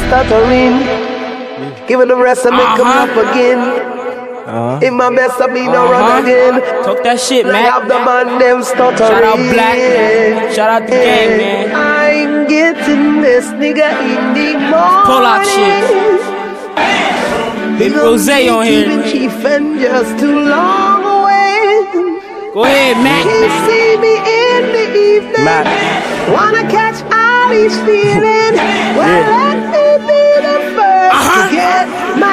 stuttering. Giving the rest of me come up again. In my best of me no run again. Talk that shit, man. Have the man them stuttering. Shout out Black. Shout out the gang, man. I'm getting this nigga in the morning. Pull out shit. Big Rose on here. Chief and just too long away. Go ahead, Mac. He see me in the evening. Mac. Wanna catch all he's feeling. Well, let me be the first to get my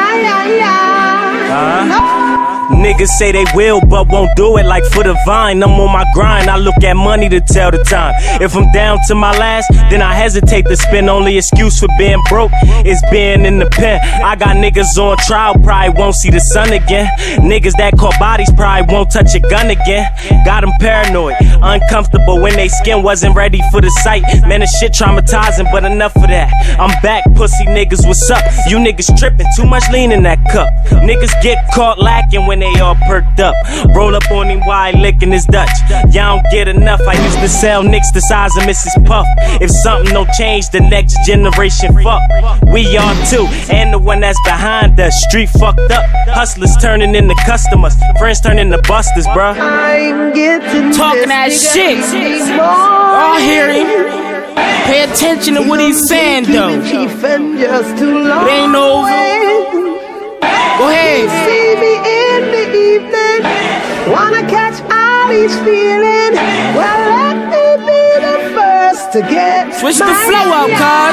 Niggas say they will, but won't do it like for the vine. I'm on my grind, I look at money to tell the time. If I'm down to my last, then I hesitate to spend. Only excuse for being broke is being in the pen. I got niggas on trial, probably won't see the sun again. Niggas that caught bodies probably won't touch a gun again. Got them paranoid, uncomfortable when they skin wasn't ready for the sight. Man, this shit traumatizing, but enough of that. I'm back, pussy niggas, what's up? You niggas tripping, too much lean in that cup. Niggas get caught lacking when they all perked up. Roll up on him while licking his Dutch. Y'all don't get enough. I used to sell nicks the size of Mrs. Puff. If something don't change, the next generation fuck. We are too, and the one that's behind us. Street fucked up. Hustlers turning into customers. Friends turning into busters, bruh. I'm getting talking that shit. Y'all hear him? Pay attention to what he's saying, though. It ain't over. Go ahead. See me in the evening. Wanna catch all he's feeling. Well, let me be the first to get. Switch the flow up,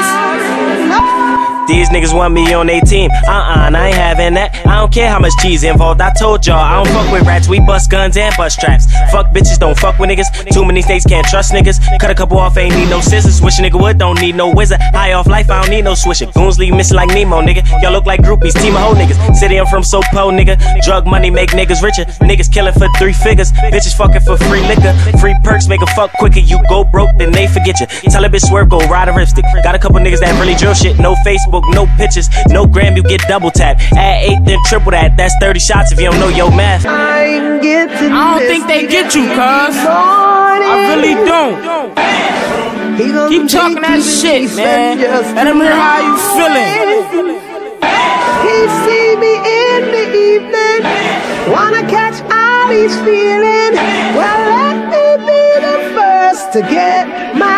cuz. These niggas want me on their team. I ain't having that. I don't care how much cheese involved. I told y'all, I don't fuck with rats. We bust guns and bust traps. Fuck bitches, don't fuck with niggas. Too many states can't trust niggas. Cut a couple off, ain't need no scissors. Swish a nigga wood, don't need no wizard. High off life, I don't need no swisher. Goons leave missing like Nemo, nigga. Y'all look like groupies, team of hoe niggas. City I'm from so po, nigga. Drug money make niggas richer. Niggas killing for 3 figures. Bitches fucking for free liquor. Free perks make a fuck quicker. You go broke, then they forget you. Tell a bitch swerve, go ride a ripstick. Got a couple niggas that really drill shit. No Facebook, no pictures, no gram, you get double tap. Add 8, then triple that. That's 30 shots if you don't know your math. I don't think they get you, cuz. I really don't. Keep talking that shit, man. Let him hear how you feeling. He see me in the evening. Wanna catch all he's feeling. Well, let me be the first to get my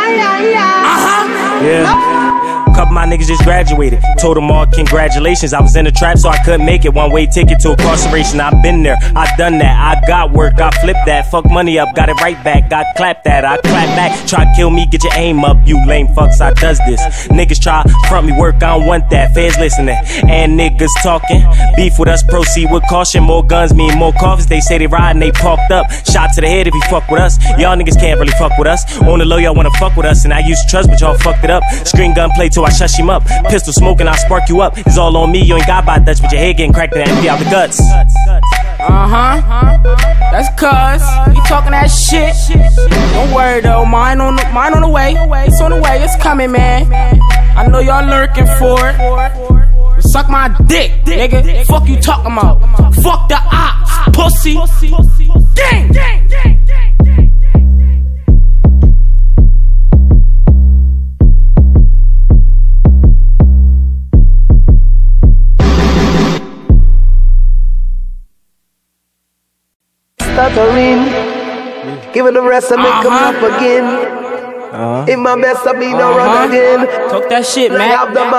Yeah. Couple my niggas just graduated. Told them all congratulations. I was in the trap, so I couldn't make it. One-way ticket to incarceration. I've been there, I done that. I got work, I flipped that. Fuck money up, got it right back. Got clapped that, I clap back. Try to kill me, get your aim up. You lame fucks, I does this. Niggas try front me work, I don't want that. Feds listening and niggas talking. Beef with us, proceed with caution. More guns mean more coffins. They say they riding, they parked up. Shot to the head if you fuck with us. Y'all niggas can't really fuck with us. On the low, y'all wanna fuck with us, and I used to trust, but y'all fucked it up. Screen gun play till I shush him up. Pistol smoking, I spark you up. It's all on me, you ain't got by Dutch, but your head getting cracked and empty out the guts. That's cuz. You talking that shit. Don't worry though, mine on the way. It's on the way, it's coming, man. I know y'all lurking for it. Suck my dick, nigga. Fuck you talking about. Fuck the ops, pussy. Gang, gang, gang. Stuttering, giving the rest of me come up again. In my best of me no run again. Talk that shit, man.